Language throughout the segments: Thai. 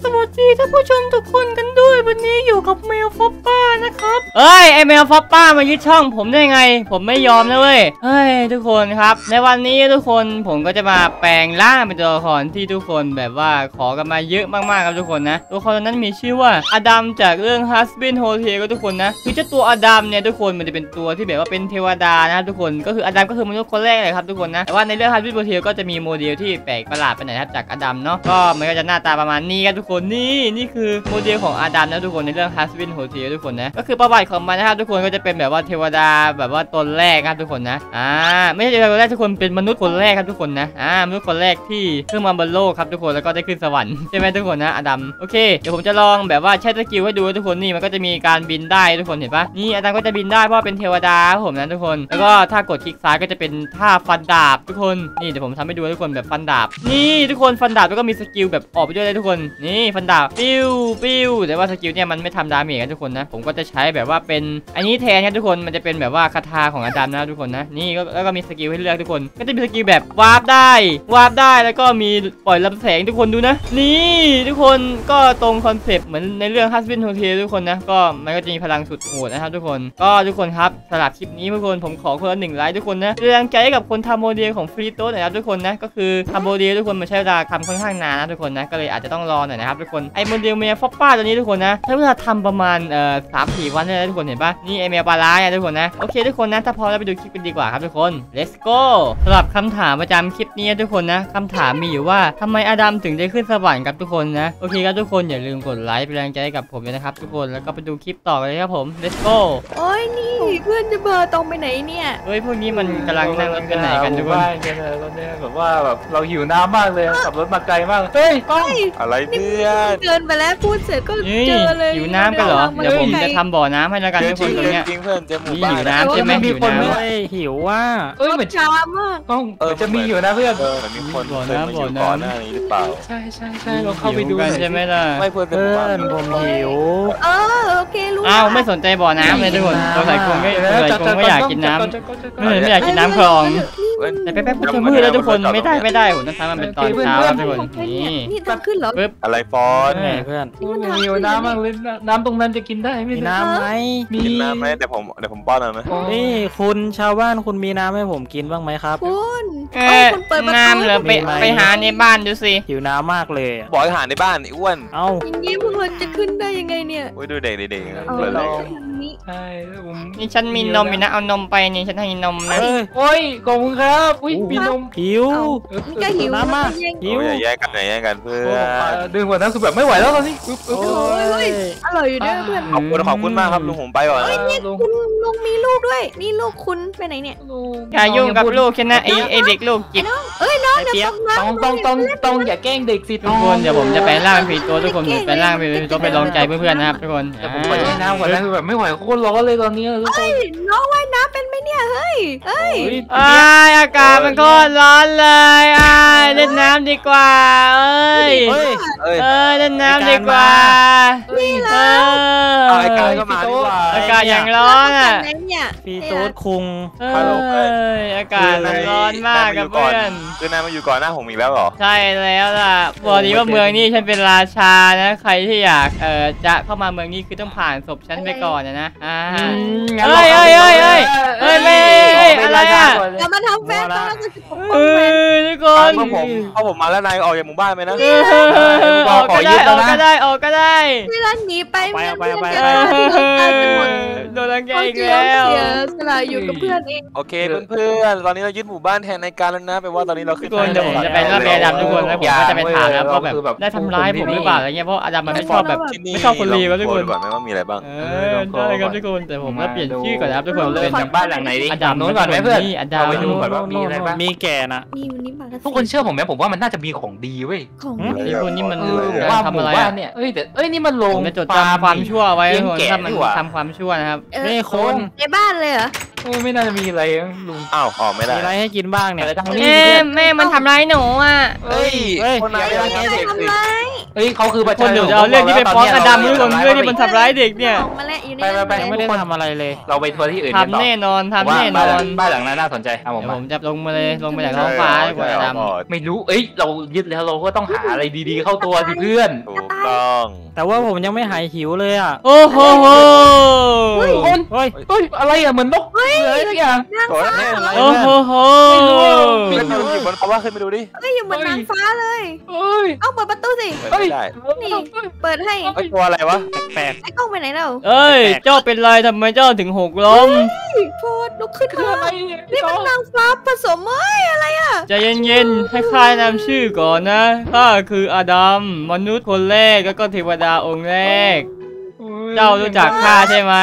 สวัสดีท่านผู้ชมทุกคนกันด้วยวันนี้อยู่กับแมวฟอปป้านะครับไอแมวฟอปป้ามายึดช่องผมได้ไงผมไม่ยอมนะเว้ยทุกคนครับในวันนี้ทุกคนผมก็จะมาแปลงร่างเป็นตัวละครที่ทุกคนแบบว่าขอกันมาเยอะมากๆครับทุกคนนะตัวละครนั้นมีชื่อว่าอดัมจากเรื่อง Husband Hotel ก็ทุกคนนะคือเจ้าตัวอดัมเนี่ยทุกคนมันจะเป็นตัวที่แบบว่าเป็นเทวดานะครับทุกคนก็คืออดัมก็คือมนุษย์คนแรกเลยครับทุกคนนะแต่ว่าในเรื่อง Husband Hotel ก็จะมีโมเดลที่แปลกประหลาดไปหน่อยครับจากอดัมเนาะก็มันก็จะหน้าตาประมาณนี้ครับทุกคนนี่คือโมเดลของอดัมนะทุกคนในเรื่อง Husband Hotel ทุกคนนะก็คือประวัติของมันนะครับทุกคนก็จะเป็นแบบว่าเทวดาแบบว่าตนแรกครับทุกคนนะไม่ใช่เทวดาตนแรกทุกคนเป็นมนุษย์คนแรกครับทุกคนนะมนุษย์คนแรกที่ขึ้นมาบนโลกครับทุกคนแล้วก็ได้ขึ้นสวรรค์ใช่ไหมทุกคนนะอดัมโอเคเดี๋ยวผมจะลองแบบว่าใช้สกิลให้ดูทุกคนนี่มันก็จะมีการบินได้ทุกคนเห็นปะนี่อดัมก็จะบินได้เพราะเป็นเทวดาผมนะทุกคนแล้วก็ถ้ากดคลิกซ้ายก็จะเป็นท่าฟันดาบทุกคนนี่เดี๋ยวผมทำให้ดูทุกคนแบบฟันดาบนี่ทุกคนฟันดาบแล้วก็มีสกิลแบบออกไปด้วยเลยทุกคนนี่ฟันดาบปิ้วแต่ว่าสกิลเนี่ยมันไม่ทำดาเมจกันทุกคนนะผมก็จะใช้แบบว่าเป็นอันนี้แทนครับทุกคนมันจะเป็นแบบว่าคาถาของอดัมนะทุกคนนะนี่แล้วก็มีสกิลให้เลือกทุกคนก็จะมีสกิลแบบวาร์ปได้แล้วก็มีปล่อยลำแสงทุกคนดูนะนี่ทุกคนก็ตรงคอนเซปต์เหมือนในเรื่อง Husband Hotel ทุกคนนะก็มันก็จะมีพลังสุดโหดนะครับทุกคนก็ทุกคนครับสำหรับคลิปนี้ทุกคนผมขอคนละ1 ไลค์ทุกคนนะแรงใจให้กับคนทำโมเดลของฟรีโต้หน่อยครับทุกคนนะก็คือทำโมเดลทุกคนมันใช้เวลาทำค่อนข้างนานนะทุกคนนะก็เลยอาจจะต้องรอหน่อยนะครับทุกคนไอโมเดลเมียฟอปป้าตัวนี้ทุกคนนะใช้เวลาทำประมาณ3-4 วันเลยทุกคนเห็นปะนี่ไอเมียปลาร้าเนี่ยทุกคนนะโอเคทุกคนนะถ้าพอแล้วไปดูคลิปกันดีกว่าครับทุกคน let's go สำหรับคำถามประจำคลิปนี้ทุกคนนะคำถามมีอยู่ว่าทำไมอดัมถึงได้ขึ้นสวรรค์กับทุกคนนะโอเคครับทุกคนอย่าลืมกดไลค์เป็นแรงใจให้กับผมด้วยนะครับทุกคนแล้วก็ไปดูคลิปต่อเลยครับผม let's go โอ้ยนี่เพื่อนจะเบอร์ตรงไปไหนเนี่ยพวกนี้มันกำลังนั่งรถกันไหนกันทุกคนรถเนี่ยแบบว่าแบบเราหิวน้ำมากเลยขับรถมาไกลมากเฮ้ยอะไรเพื่อนเดินไปแล้วพูดเสร็จก็เจอเลยหิวน้ำกันเหรอเดี๋ยวผมจะทำบ่อน้ำให้แล้วกันทุกคนตรงเนี้ยจริงเพื่อนเจอหมู่บ้านหิวน้ำใช่ไหมหิวน้ำหิวว่าเหมือนช้ามากต้องจะมีอยู่นะเพื่อนมันมีคนบ่อน้ำหน้านี้หรือเปล่าใช่เราเข้าไปดูกันใช่ไหมล่ะไม่เพื่อนผมหิวโอเครู้ไม่สนใจบ่อน้ำเลยทุกคนเราใส่กรงไม่อยากกินน้ำไม่อยากกินน้ำคลองแต่แป๊บๆจะมืดแล้วทุกคนไม่ได้ผมต้องทำมันเป็นตอนเช้าทุกคนนี่ต้องขึ้นเหรออะไรฟอนเพื่อนหิวน้ำมากเลยน้ำตรงนั้นจะกินได้ไหมน้ำไหมกินน้ำไหมเดี๋ยวผมป้อนเอาไหมนี่คุณชาวบ้านคุณมีน้ำให้ผมกินบ้างไหมครับคุณน้ำเลยไปหาในบ้านดูสิหิวน้ำมากเลยบอกอาหารในบ้านอ้วนอย่างนี้พวกเราจะขึ้นได้ยังไงเนี่ยดูเด็กนี่ฉันมีนมอยู่นะเอานมไปนี่ฉันให้นมนะโอ้ยขอบคุณครับมีนมหิวก็หิวน้ำมากหิวอย่าแย่กันเพื่อนดึงกว่านั้นคือแบบไม่ไหวแล้วตอนนี้อร่อยอยู่ด้วยเพื่อนขอบคุณมากครับลุงผมไปก่อนนี่คุณลุงมีลูกด้วยนี่ลูกคุณไปไหนเนี่ยอย่ายุ่งกับลูกฉันนะไอเด็กลูกจิตน้องเดี๋ยวต้องอย่าแกล้งเด็กสิทุกคนเดี๋ยวผมจะไปล่างเป็นตัวทุกคนไปล่างเป็นตัวไปลองใจเพื่อนๆนะครับทุกคนผมไปว่ายน้ำก่อนนะคือแบบไม่ไหวโคตรร้อนเลยตอนนี้ทุกคนน้องว่ายน้ำเป็นไหมเนี่ยเฮ้ยอากาศมันก็ร้อนเลยเล่นน้ำดีกว่าเล่นน้ำดีกว่าอากาศก็มาดีกว่าอากาศอย่างร้อนพี่โต๊ดคุงอากาศมันร้อนมากกับเพื่อนคือนายมาอยู่ก่อนหน้าผมอีกแล้วหรอใช่แล้วล่ะบอกดีว่าเมืองนี้ฉันเป็นราชานะใครที่อยากจะเข้ามาเมืองนี้คือต้องผ่านศพฉันไปก่อนนะเฮ้ยไม่อะไรจะมาทำแฟนต้องแล้วก็จะปกป้องแฟนทุกคนผมมาแล้วนายออกจากหมู่บ้านไหมนะออกก็ได้เวลาหนีไปโดนรังแกอีกแล้วเสียสละอยู่กับเพื่อนเองโอเคเพื่อนตอนนี้เรายึดหมู่บ้านแทนในการแล้วนะแปลว่าตอนนี้เราขึ้นเดี๋ยวผมจะไปล่าแกดำทุกคนแล้วผมก็จะไปถามแล้วว่าแบบได้ทำร้ายผมหรือเปล่าอะไรเงี้ยเพราะอดัมมันไม่ชอบแบบไม่ชอบคนรีวะทุกคนก่อนไหมว่ามีอะไรบ้างได้ครับทุกคนแต่ผมก็เปลี่ยนชื่อก่อนนะครับทุกคนเป็นจากบ้านหลังไหนดิอดัมนู้นก่อนไหมเพื่อนอดัมไปดูก่อนว่ามีอะไรบ้างมีแก่นะทุกคนเชื่อผมไหมผมว่ามันน่าจะมีของดีเว้ยของดีคนนี้มันทำอะไรเนี่ยแต่นี่มันลงจะจดจำความชั่วไว้ถ้ามันทำความชั่วนะครับนี่คนในบ้านเลยเหรอไม่น่าจะมีอะไรลุงออกไม่ได้มีอะไรให้กินบ้างเนี่ยแม่มันทำร้ายหนูคนไหนทำร้ายเขาคือประชาชนเดี๋ยวเอาเรื่องที่ไปฟ้องอดัมด้วยคนเรื่องที่มันทำร้ายเด็กเนี่ยไปไม่ได้ทำอะไรเลยเราไปทัวร์ที่อื่นทำแน่นอนบ้านหลังนั้นน่าสนใจผมจะลงมาเลยลงมาจากท้องฟ้าดีกว่าอดัมไม่รู้เรายึดแล้วเราก็ต้องหาอะไรดีๆเข้าตัวสิเพื่อนตาต้องแต่ว่าผมยังไม่หายหิวเลยอ่ะโอ้โหคนเฮ้ยเฮ้ยอะไรอ่ะเหมือนนกเลยทุกอย่างนางโอ้ฟ้ายโอ้โหขึ้นมาดูอยู่บนเขาว่าขึ้นไปดูดิเอ้ยอยู่เหมือนนางฟ้าเลยเอ้ยเอาเปิดประตูสิเปิดไม่ได้นี่เปิดให้ไอ้ตัวอะไรวะแปลกไอ้กล้องไปไหนแล้วเอ้ย เจ้าเป็นไรทำไมเจ้าถึงหกล้มโพดลุกขึ้นคือมาอะไรเนี่ยนี่มันนางฟ้าผสมเอ้ยอะไรอ่ะใจเย็นๆ ให้ข้านำชื่อก่อนนะ ข้าคืออาดัม มนุษย์คนแรกแล้วก็เทวดาองค์แรก เจ้ารู้จักข้าใช่ไหม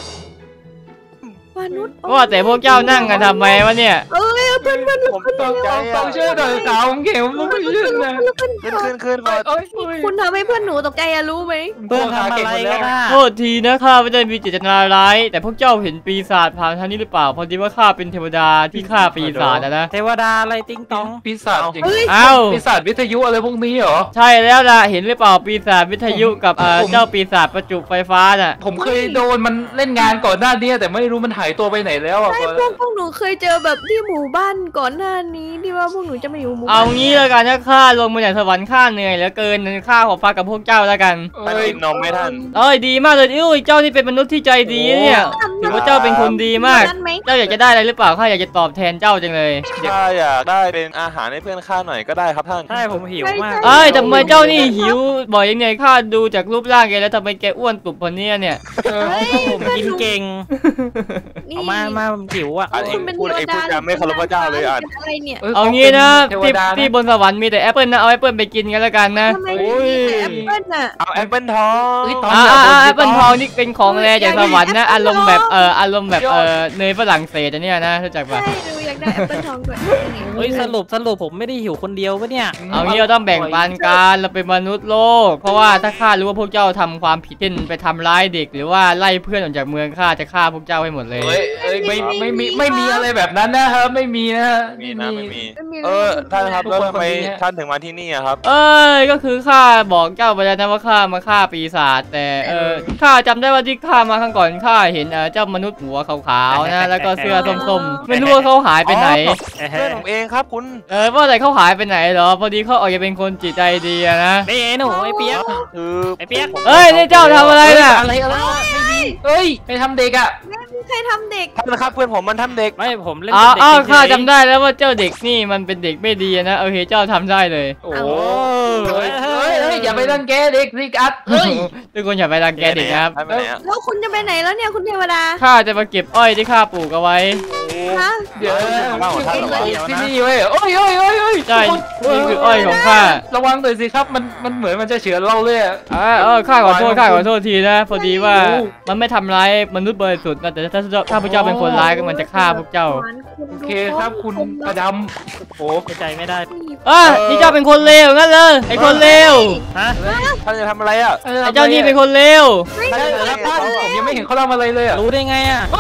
มนุษย์ว่าแต่พวกเจ้านั่งกันทำไมวะเนี่ยเอ้ยเพื่อนผมตกใจต้องเชื่อหน่อยสาวผมเข็มผมไม่เชื่อนะขึ้นก่อนเอ้ยคุณทำให้เพื่อนหนูตกใจอะรู้ไหมๆเพื่อนทำอะไรกันน่ะโทษทีนะข้าไม่ได้มีเจตนาร้าย แต่พวกเจ้าเห็นปีศาจผ่านทางนี้หรือเปล่า พอดีว่าข้าเป็นเทวดาที่ฆ่าปีศาจนะเทวดาอะไรติ๊งตองปีศาจอย่างเฮ้ยเอ้าปีศาจวิทยุอะไรพวกนี้เหรอใช่แล้วล่ะ เห็นหรือเปล่าปีศาจวิทยุกับเจ้าปีศาจประจุไฟฟ้าน่ะผมเคยโดนมันเล่นงานก่อนหน้านี้แต่ไม่รู้มันหายตัวไปไหนแล้วอ่ะใช่พวกหนูเคยเจอแบบที่หมู่บ้านก่อนหน้านี้ที่ว่าพวกหนูจะมาอยู่หมู่บ้านเอางี้แล้วกันนะข้าลงมาจากสวรรค์ข้าเหนื่อยเหลือเกินข้าขอพักกับพวกเจ้าแล้วกันท่านกินนมไหมท่านเอ้ยดีมากเลยอุ้ยเจ้านี่เป็นมนุษย์ที่ใจดีเนี่ยถือว่าเจ้าเป็นคนดีมากนั้นไหมเจ้าอยากจะได้อะไรหรือเปล่าข้าอยากจะตอบแทนเจ้าจังเลยถ้าอยากได้เป็นอาหารให้เพื่อนข้าหน่อยก็ได้ครับท่านใช่ผมหิวมากเอ้ยทำไมเจ้านี่หิวบ่อยยังไงข้าดูจากรูปร่างแกแล้วทำไมแกอ้วนตุบพอเนี่ยเนี่ยผมกินเก่งนี่เอามาผมหิวอ่ะอันนี้คุณเป็นพูดเทวไอ้พูดดาจำไม่เคารพพระเจ้าเลยอ่ะอะไรเนี่ยเอางี้นะเทวที่ดาที่บนสวรรค์มีแต่แอปเปิลนะเอาแอปเปิลไปกินกันแล้วกันนะทำไมถึงมีแต่แอปเปิ้ลน่ะเอาแอปเปิลทองแอปเปิลทองนี่เป็นของแรจากสวรรค์นะอารมณ์แบบอารมณ์แบบเนยฝรั่งเศสอันเนี้ยนะรู้จักปะใช่ดูอยากได้แอปเปิ้ลทองด้วยเฮ้ยสรุปผมไม่ได้หิวคนเดียวปะเนี่ยเอางี้เราต้องแบ่งปันกันเราเป็นมนุษย์โลก เพราะว่าถ้าข้ารู้ว่าพวกเจ้าทำความผิดเช่นไปทำร้ายเด็ก หรือว่าไล่เพื่อนออกจากเมืองข้าจะฆ่าพวกเจ้าให้หมดเลยเอ้ยไม่มีอะไรแบบนั้นนะครับไม่มีนะมีนะไม่มีไม่มีท่านครับทุกแล้วคนทำไมคนนี้ฮะท่านถึงมาที่นี่อะครับเอ้ยก็คือข้าบอกเจ้าไปแล้วนะว่าข้ามาฆ่าปีศาจแต่ข้าจำได้ว่าที่ข้ามาครั้งก่อนข้าเห็นเจ้ามนุษย์หัวขาวๆนะแล้วก็เสื้อส้มๆไม่รู้ว่าเขาหายไปไหนเพื่อนผมเองครับคุณว่าแต่เขาหายไปไหนเหรอพอดีเขาออกจะเป็นคนจิตใจดีอะนะนี่หนูไอ้เปียกคือไอ้เปี๊ยกเอ้ยนี่เจ้าทำอะไรน่ะอะไรไม่มีเอ้ยไปทำเด็กอ่ะใครทำเด็กท่านครับเพื่อนผมมันทำเด็กไม่ผมเล่นอ้าวเป็นเด็กอ้าวเฉยๆข้าจำได้แล้วว่าเจ้าเด็กนี่มันเป็นเด็กไม่ดีนะโอเคเจ้าทำได้เลยโอ้ยอย่าไปรังแกเด็กสิกัดเฮ้ยทุกคนอย่าไปรังแกเด็กนะครับท่านไปไหนอะแล้วคุณจะไปไหนแล้วเนี่ยคุณเทวดาข้าจะมาเก็บอ้อยที่ข้าปลูกเอาไว้ฮะเดี๋ยวบ้านของท่านเหรอวะที่นี่เว้ยโอ้ยใช่นี่คืออ้อยของข้าระวังหน่อยสิครับมันเหมือนมันจะเฉือนเราเลยอ่ะข้าขอโทษข้าขอโทษทีนะ พอดีว่ามันไม่ทำร้ายมนุษย์บริสุทธิ์นะแต่ถ้าพวกเจ้าเป็นคนร้ายก็มันจะฆ่าพวกเจ้าโอเคครับคุณประดำโอ้เข้าใจไม่ได้นี่เจ้าเป็นคนเลวงั้นเลยไอ้คนเลวฮะท่านจะทำอะไรอ่ะไอ้เจ้านี่เป็นคนเลวท่านจะครับทำอะไรผมยังไม่เห็นเขาทำอะไรเลยอ่ะรู้ได้ไงอ่ะ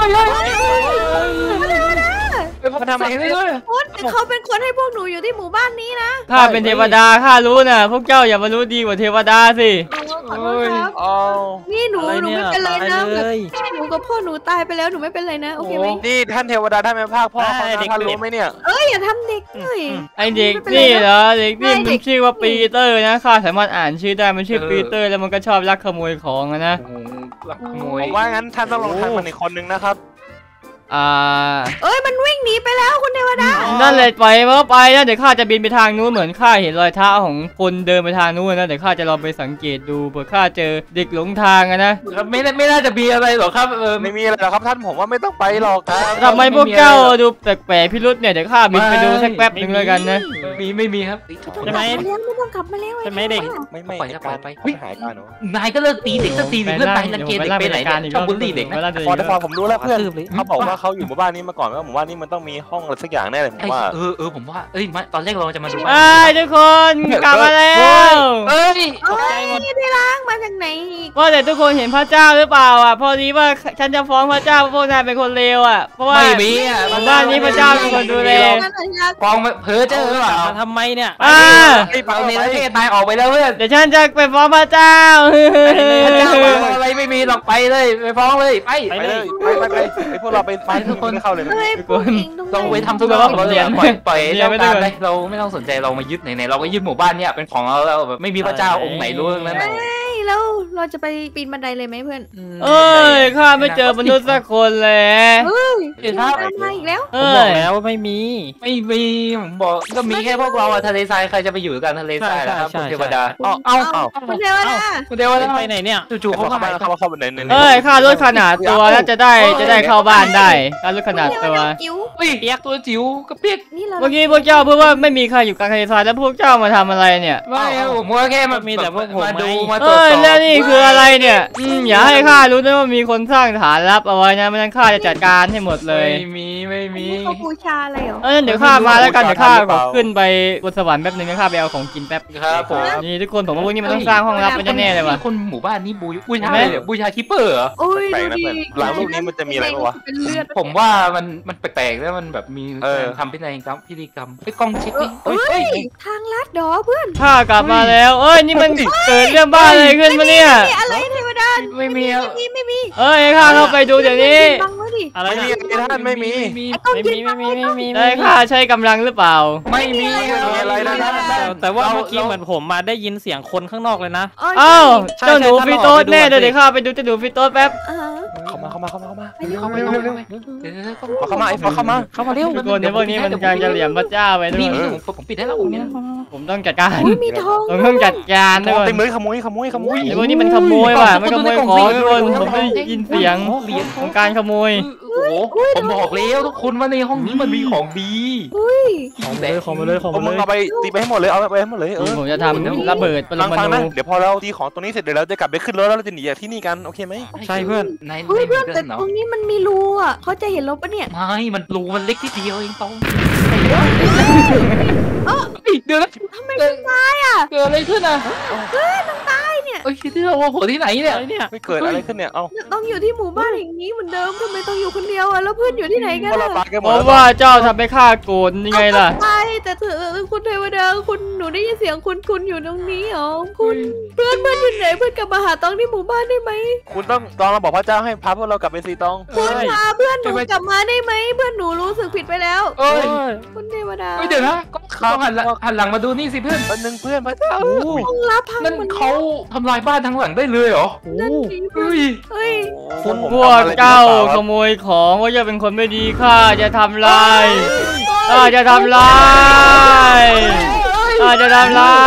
เขาทำอะไรเลยโอ๊ยแต่เขาเป็นคนให้พวกหนูอยู่ที่หมู่บ้านนี้นะข้าเป็นเทวดาข้ารู้นะพวกเจ้าอย่ามารู้ดีกว่าเทวดาสิขอโทษครับอ๋อนี่หนูอะไรหนูเนี่ยไม่เป็นไรตายนะเลยหนูกับพ่อหนูตายไปแล้วหนูไม่เป็นไรนะโอเคไหมนี่ท่านเทวดาท่านเป็นภาคพ่อเขานะท่านรู้ไหมเนี่ยเอ้ยอย่าทำเด็กเลยไอเด็กนี่เหรอเด็กนี่มันชื่อว่าปีเตอร์นะข้าสามารถอ่านชื่อได้มันชื่อปีเตอร์แล้วมันก็ชอบลักขโมยของอะนะหลักขโมยผมว่างั้นท่านต้องลงทันมันอีกคนนึงนะครับเอ้ยมันวิ่งหนีไปแล้วคุณเทวดานั่นแหละปล่อยมันก็ไปนะเดี๋ยวข้าจะบินไปทางนู้นเหมือนข้าเห็นรอยเท้าของคนเดินไปทางนู้นนะเดี๋ยวข้าจะลองไปสังเกตดูเผื่อข้าเจอเด็กหลงทางอะนะครับไม่น่าจะมีอะไรหรอกครับไม่มีอะไรหรอกครับท่านผมว่าไม่ต้องไปหรอกครับทำไมพวกเจ้าดูแปลกๆพิรุษเนี่ยเดี๋ยวข้าบินไปดูสักแป๊บหนึ่งแล้วกันนะไม่มีครับใช่ไหมไม่ต้องกลับมาแล้วใช่ไหมเด็กไม่ปล่อยนะปล่อยไปหายการเนาะนายก็เลิกตีเด็กสักทีนึงเลิกไปรังแกเด็กไปไหนเนี่ยชอบบูลลี่เด็กนะพอผมรู้แล้วเพื่อนทืบเลยเขาบอกว่าเขาอยู่หมู่บ้านนี้มาก่อนว่าหมู่บ้านนี้มันต้องมีห้องอะไรสักอย่างแน่เลยผมว่าผมว่าตอนแรกเราจะมาดูไอ้ทุกคนกลับมาแล้วเอ้ยได้ล้างมาจากไหนอีกว่าแต่ทุกคนเห็นพระเจ้าหรือเปล่าอ่ะพอดีว่าฉันจะฟ้องพระเจ้าพวกนายเป็นคนเลวอ่ะเพราะว่าไม่มีอ่ะบ้านนี้พระเจ้าเป็นคนดูแลฟองเพ้อเจ้อหรือเปล่ามาทำไมเนี่ยเอาในประเทศนายออกไปแล้วเพื่อนเดี๋ยวฉันจะไปฟ้องพระเจ้าพระเจ้าอะไรไม่มีหรอกไปเลยไปฟ้องเลยไปไปเลยไปพวกเราไปไปทุกคนไม่เข้าเลยนะเฮ้ยพวกเองต้องเราไปทำธุระของเราเลยปล่อยเจ้าการไปเราไม่ต้องสนใจเรามายึดไหนๆเราก็ยึดหมู่บ้านเนี่ยเป็นของเราแบบไม่มีพระเจ้าองค์ไหนรู้ทั้งนั้นแล้วเราจะไปปีนบันไดเลยไหมเพื่อนเอ้ยข้าไม่เจอมนุษย์สักคนเลยเฮ้ยเห็นครับตามมาอีกแล้วผมบอกแล้วว่าไม่มีไม่มีผมบอกก็มีแค่พวกเราอะทะเลทรายใครจะไปอยู่กันทะเลทรายนะครับคุณเทวดาเอาคุณเทวดาคุณเทวดาไปไหนเนี่ยจู่ๆเขาก็หายเข้าบันไดเอ้ยข้าลดขนาดตัวแล้วจะได้เข้าบ้านได้ข้าลดขนาดตัวจิ๋วเปียกตัวจิ๋วก็เปียกนี่เราเมื่อกี้พวกเจ้าพูดว่าไม่มีใครอยู่กลางทะเลทรายแล้วพวกเจ้ามาทำอะไรเนี่ยไม่ผมก็แค่มีแต่พวกผมมาดูมาตรวจเอ้ยสอบแล้วนี่คืออะไรเนี่ยอย่าให้ข้ารู้นะว่ามีคนสร้างฐานลับเอาไว้นะไม่งั้นข้าจะจัดการให้หมดเลยไม่มีเขาบูชาอะไรเหรอเดี๋ยวข้ามาแล้วกันเดี๋ยวข้าขอขึ้นไปบนสวรรค์แป๊บนึงนะข้าไปเอาของกินแป๊บครับผมนี่ทุกคนผมว่าพวกนี้มันต้องสร้างห้องลับเป็นแน่ๆเลยว่ะคนหมู่บ้านนี้บูชาอะไรบูชาคิปเปอร์เหรอโอ้ยแปลกนะดูเพื่อนดิหลังรูปนี้มันจะมีอะไรปะวะเป็นเลือดผมว่ามันแปลกๆแล้วมันแบบมีทำพิธีกรรมไปกล้องเช็คนี่เฮ้ยทางลัดดอเพื่อนข้ากลับมาแล้วเอ้ยนี่มันเกิดเรื่องบ้าอะไรขึ้นมาเนี่ยอะไรเทวดาไม่มีไม่มีเอ้ยข้าเข้าไปดูเดี๋ยวนี้บังไว้ดิอะไรไม่นะมีท่านไม่มีไม่มีได้ข้าใช้กำลังหรือเปล่าไม่มีอะไรนะแต่ว่าเมื่อกี้เหมือนผมมาได้ยินเสียงคนข้างนอกเลยนะอ้าวเจ้าหนูฟิโต้แน่เดี๋ยวข้าไปดูเจ้าหนูฟิโต้แป๊บเข้ามาเข้ามาเข้ามาเข้ามาเข้ามาไอ้ฟอเข้ามาเร็วทุกคนในพวกนี้มันกำลังจะเหลี่ยมพระเจ้าไปทุกนี่คนผมปิดได้แล้วผมเนี่ยผมต้องจัดการมีทองผมต้องจัดการทุกคนเต็มเลยขโมยไอ้พวกนี้มันขโมยว่ะมันขโมยของทุกคนผมได้ยินเสียงของการขโมยโอ้โหผมบอกแล้วทุกคนว่าในห้องนี้มันมีของดีอุ้ยของมาเลยมึงเอาไปตีไปให้หมดเลยเอาไปให้หมดเลยผมจะทำระเบิดปรฟังมาฟังณูนะเดี๋ยวพอเราตีของตรงนี้เสร็จเดี๋ยวเราจะกลับไปขึ้นรถแล้วเราจะหนีจากที่นี่กันโอเคไหมใช่เพื่อนในเฮ้ยเพื่อนเพื่แต่อนเนาะตรงนี้มันมีรูอ่ะเขาจะเห็นเราปะเนี่ยไม่มันรูมันเล็กที่เดียวเองตรงเดี๋ยวนะทำไมถึงตายอ่ะเกิดอะไรขึ้นอ่ะตายเนี่ยเอ้ยที่เราโผล่ที่ไหนเนี่ยอะไรเนี่ยไม่เกิดอะไรขึ้นเนี่ยเอ้าต้องอยู่ที่หมู่บ้านแห่งนี้เหมือนเดิมทำไมต้องอยู่คนเดียวอ่ะแล้วเพื่อนอยู่ที่ไหนกันพอเราอ่ะตายกันหมเพดราะแล้วว่าเจ้าทำให้ข้าโกรธยังไงล่ะตายแต่เธอคุณเทวดาคุณหนูได้ยินเสียงคุณอยู่ตรงนี้เหรอคุณเพื่อนอยู่ไหนเพื่อนกลับมาหาตองที่หมู่บ้านได้ไหมคุณต้องตอนเราบอกพระเจ้าให้พาพวกเรากลับไปซีตองคุณพาเพื่อนหนูกลับมาได้ไหมเพื่อนหนูรู้สึกผิดไปแล้วเอ้ยคุณเทวดาเดี๋ยวนะก็หันหลังมาดูนี่สิเพื่อนเป็นหนึ่งเพื่อนพระเจ้าห้องลับพังนั่นหมดเขาทำลายบ้านทั้งหลังได้เลยเหรอนั่นสิเพื่อนเฮ้ยเฮ้ยพวกเจ้าขโมยของว่าจะเป็นคนไม่ดีข้าจะทำลายข้าจะทำลายข้าจะทำลาย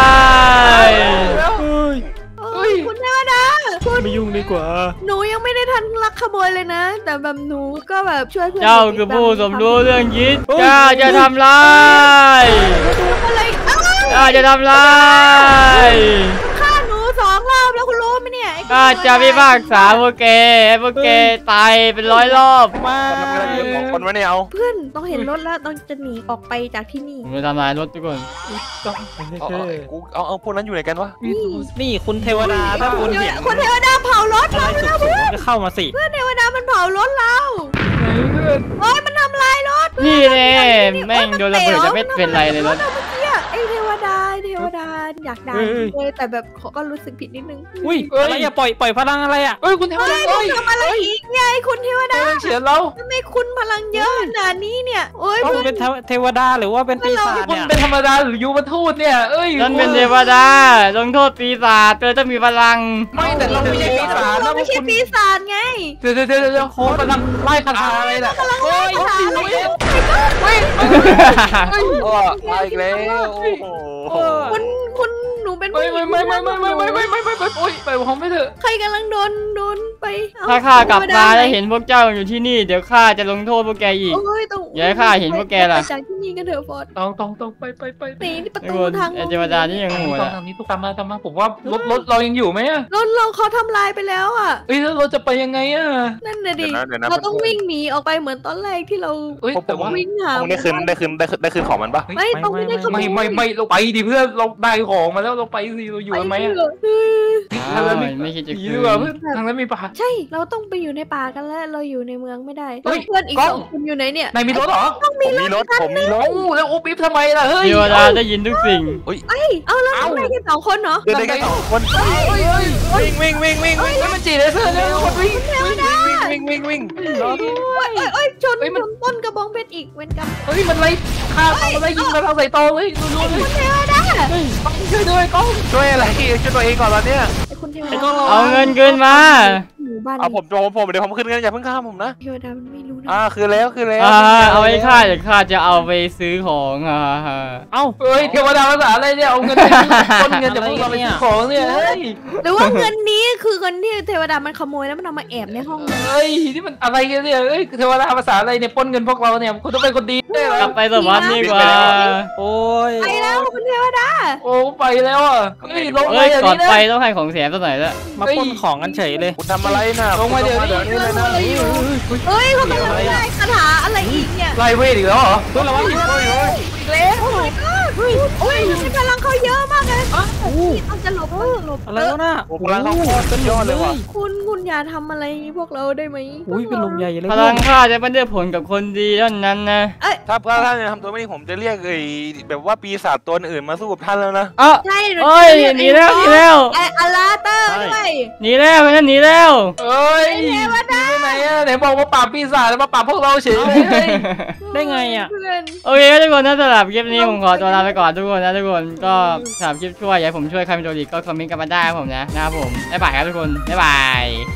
คุณเทวดาคุณไม่ยุ่งดีกว่าหนูยังไม่ได้ทันลักขโมยเลยนะ แต่แบบหนูก็แบบช่วยเพื่อนเจ้าคือผู้สมรู้เรื่องยิดข้าจะทำลายอะไรอ้าวข้าจะทำลายฆ่าหนู2 รอบแล้วคุณรู้ไหมเนี่ยไอ้ข้าจะพิพากษาพวกแกตายเป็น100 รอบมาทำอะไรอยู่ของคนวะเนี่ยเอาเพื่อนต้องเห็นรถแล้วต้องจะหนีออกไปจากที่นี่ผมจะทำลายรถทุกคนกูเอาพวกนั้นอยู่ไหนกันวะนี่คุณเทวดาถ้าคุณเห็นคุณเทวดาเผารถอะไรเราสุดๆก็เข้ามาสิเพื่อนเทวดามันเผารถเราเฮ้ยมันทำลายรถนี่แน่แม่งโดนระเบิดจะไม่เป็นไรเลยรถไอ้เทวดาอยากด่าเลยแต่แบบเขาก็รู้สึกผิดนิดนึงอุ้ยอะไรอย่าปล่อยพลังอะไรอ่ะเอ้ยคุณเทวดาเฮ้ยทำอะไรอีกไงคุณเทวดาเฉียดเราทำไมคุณพลังเยอะขนาดนี้เนี่ยโอ้ยคุณเป็นเทวดาหรือว่าเป็นปีศาจคุณเนี่ยเป็นธรรมดาหรือยูมาทูตเนี่ยเอ้ยฉันเป็นเทวดาลงโทษปีศาจเธอต้องมีพลังไม่แต่เราไม่ใช่ปีศาจนะไม่ใช่ปีศาจไงเดี๋ยวโค้ดกำลังไล่คาถาอะไรน่ะเฮ้ยปีศาจอะไรเนี่ยก็มาอีกแล้วโอ้โหคุณหนูเป็นไม่โอ๊ยไปผมไม่เถอะใครกำลังโดนไปถ้าข้ากลับมาแล้วเห็นพวกเจ้าอยู่ที่นี่เดี๋ยวข้าจะลงโทษพวกแกอีกโอ้ยต้องอย่าให้ข้าเห็นพวกแกล่ะจากที่นี่กันเถอะฟอร์ดต้องไปหนีประทุกตูคนทางไอเทวดานี่ยังหัวทางนี้ทุกตามมาผมว่ารถเรายังอยู่ไหมอ่ะรถเราเขาทำลายไปแล้วอ่ะเอ้ยแล้วเราจะไปยังไงอ่ะนั่นน่ะดิเราต้องวิ่งหนีออกไปเหมือนตอนแรกที่เราเอ้ยแต่ว่าวิ่งหาพวกนี้ได้คืนของมันปะไม่ต้องไม่ได้ขโมยไม่เราไปดิเพื่อนเราได้ของมาแล้วเราไปสิเราอยู่กันไหมอ่ะเออทางนั้นมีไม่คิดจะผีคืหรืนอเปล่าเพื่อนทางนั้นมีป่าใช่เราต้องไปอยู่ในป่ากันแล้วเราอยู่ในเมืองไม่ได้เฮ้แล้วยเพื่อนอีกกล้องสองคนอยู่ไหนเนี่ยนายมีรถเหรอผมมีรถโอ้แล้วอุ๊บอิ๊บทำไมล่ะเฮ้ยเทวดาได้ยินทุกสิ่งเอาแล้วทำไมแค่สองคนเนาะเดินได้แค่2 คนวิ่งแล้วมันจีเลยเพื่อนเลยคนวิ่งวิ่งเอ้ยชนต้นกระบองเพชรอีกเว้นกรรมเฮ้ยมันไล่ฆ่ามันไล่ยิงมาทางใส่ตอเลยรัวๆเลยเทวดาช่วยด้วยกล้องช่วยอะไรช่วยตัวเองก่อนตอนเนี้ยไอ้คุณเทวไอ้ดากล้องเราเอาเงินคืนมาหมู่บ้านเอาผมเดี๋ยวผมขึ้นเงินอย่าเพิ่งข้ามผมนะเทวดามันไม่รู้นะคือแล้วเอาไว้ค่าเดี๋ยวข้าจะเอาไปซื้อของเอ้าเฮ้ยเทวดาภาษาอะไรเนี่ยเอาเงินไปต้นเงินจากพวกเราไปซื้อของเนี่ยเฮ้ยหรือว่าเงินนี้คือเงินที่เทวดามันขโมยแล้วมันเอามาแอบในห้องเฮ้ยนี่มันอะไรกันเนี่ยเฮ้ยเทวดาภาษาอะไรเนี่ยปล้นเงินพวกเราเนี่ยคุณต้องเป็นคนดีแน่เลยกลับไปสวรรค์ดีกว่าโอ้ยไปแล้วคุณเทวดาโอ้ไปแล้วอ่ะเฮ้ยลงไปเอ้ยอย่างก่อนนี้นะไปต้องให้ของแถมสักหน่อยละมาปล้นของกันเฉยเลยคุณทำอะไรน่ะลงมาเดี๋ยวนี้เลยนะเฮ้ยเขากำลังได้คาถาอะไรอีกเนี่ยไล่เวทอีกแล้วเหรอเพื่อนเราว่าอีกแล้วโอ้ยพลังเขาเยอะมากเลยต้องจะหลบอะไรแล้วน่ะผมกำลังเข้าโคตรยอดเลยว่ะคุณอย่าทำอะไรพวกเราได้ไหมอุ้ยเป็นลมใหญ่เลยพลังข้าจะไม่ได้ผลกับคนดีเท่านั้นนะถ้าท่านจะทำตัวไม่ดีผมจะเรียกแบบว่าปีศาจตัวอื่นมาสู้กับท่านแล้วนะใช่เอ้ยหนีแล้วไออาราเตอร์ด้วยหนีแล้วนั่นหนีแล้วเอ้ยเทวดาไหนอะไหนบอกว่าปราบปีศาจแล้วมาปราบพวกเราเฉยเลยเฮ้ยได้ไงอ่ะเพื่อนโอเคทุกคนนะสำหรับคลิปนี้ผมขอตัวลาไปก่อนทุกคนนะทุกคนก็สำหรับคลิปช่วยอยากให้ผมช่วยใครเป็นตัวดีก็คอมเมนต์กันมาได้ครับผมนะครับผมบ๊ายบายครับทุกคนบ๊ายบาย